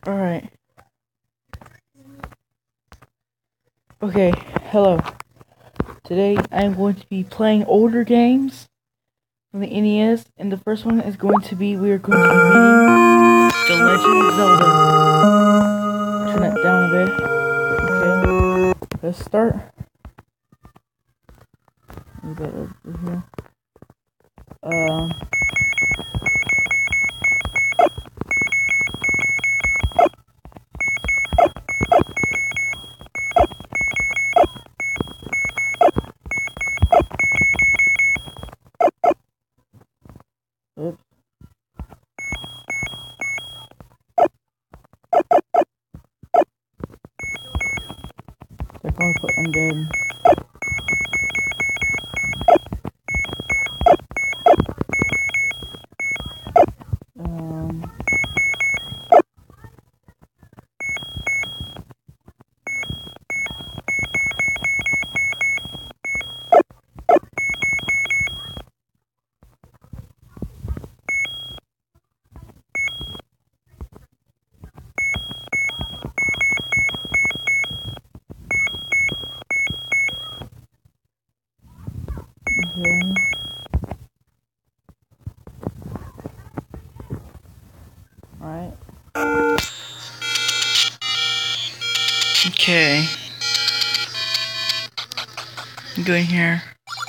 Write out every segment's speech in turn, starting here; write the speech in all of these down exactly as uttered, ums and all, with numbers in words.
Alright. Okay, hello. Today I'm going to be playing older games from the N E S, and the first one is going to be, we are going to be beating The Legend of Zelda. Turn that down a bit. Okay, let's start. Move that over here. Um... Oops. They're going to put undead. Um. Okay. Alright. Okay. I'm going here.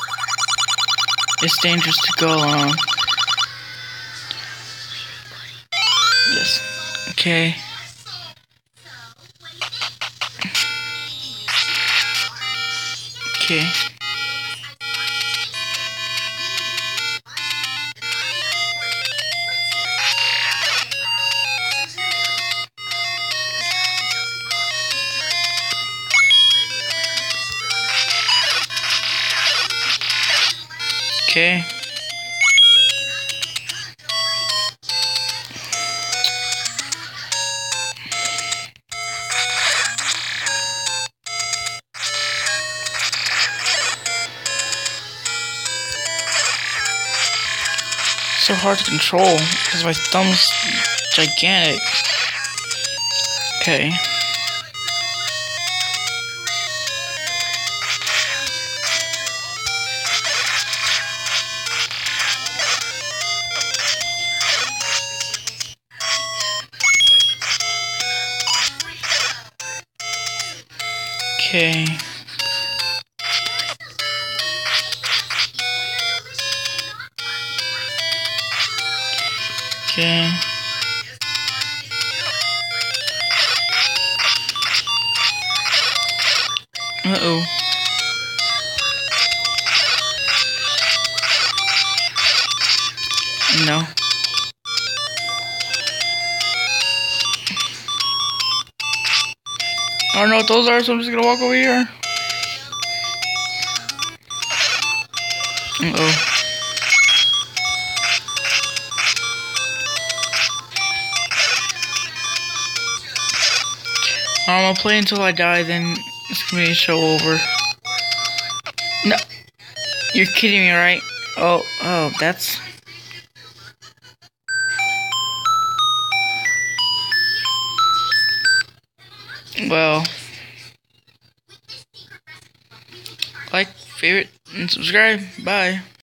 It's dangerous to go alone. Yes. Okay. Okay. Okay. So hard to control because my thumb's gigantic. Okay. Okay. Okay. Uh-oh. No. I don't know what those are, so I'm just gonna walk over here. Uh-oh. I'm gonna play until I die, then it's gonna be a show over. No. You're kidding me, right? Oh, oh, that's... Well... Like, favorite, and subscribe. Bye.